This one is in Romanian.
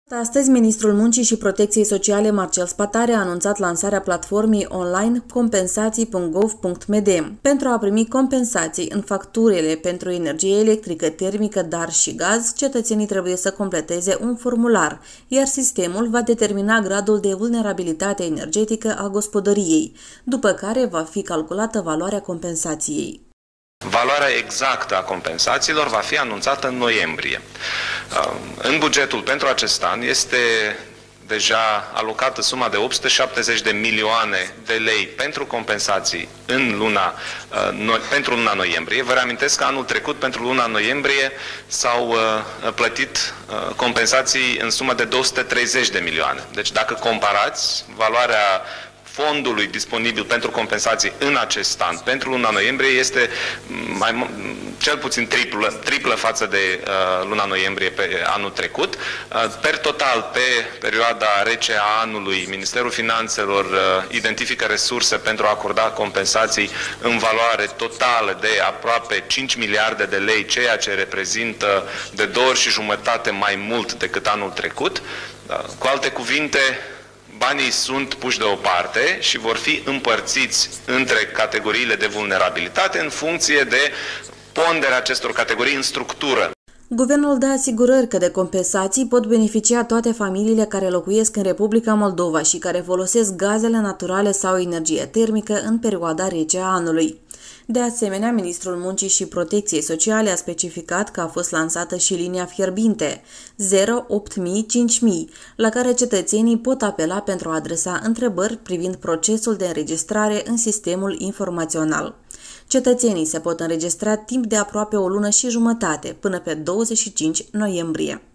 Astăzi, Ministrul Muncii și Protecției Sociale Marcel Spatare a anunțat lansarea platformei online compensații.gov.md. Pentru a primi compensații în facturile pentru energie electrică, termică, dar și gaz, cetățenii trebuie să completeze un formular, iar sistemul va determina gradul de vulnerabilitate energetică a gospodăriei, după care va fi calculată valoarea compensației. Valoarea exactă a compensațiilor va fi anunțată în noiembrie. În bugetul pentru acest an este deja alocată suma de 870 de milioane de lei pentru compensații pentru luna noiembrie. Vă reamintesc că anul trecut, pentru luna noiembrie, s-au plătit compensații în sumă de 230 de milioane. Deci dacă comparați valoarea fondului disponibil pentru compensații în acest an, pentru luna noiembrie, este cel puțin triplă față de luna noiembrie pe anul trecut. Per total, pe perioada rece a anului, Ministerul Finanțelor identifică resurse pentru a acorda compensații în valoare totală de aproape 5 miliarde de lei, ceea ce reprezintă de 2,5 ori mai mult decât anul trecut. Cu alte cuvinte, banii sunt puși deoparte și vor fi împărțiți între categoriile de vulnerabilitate în funcție de ponderea acestor categorii în structură. Guvernul dă asigurări că de compensații pot beneficia toate familiile care locuiesc în Republica Moldova și care folosesc gazele naturale sau energie termică în perioada rece a anului. De asemenea, Ministrul Muncii și Protecției Sociale a specificat că a fost lansată și linia fierbinte 08000-5000, la care cetățenii pot apela pentru a adresa întrebări privind procesul de înregistrare în sistemul informațional. Cetățenii se pot înregistra timp de aproape o lună și jumătate, până pe 25 noiembrie.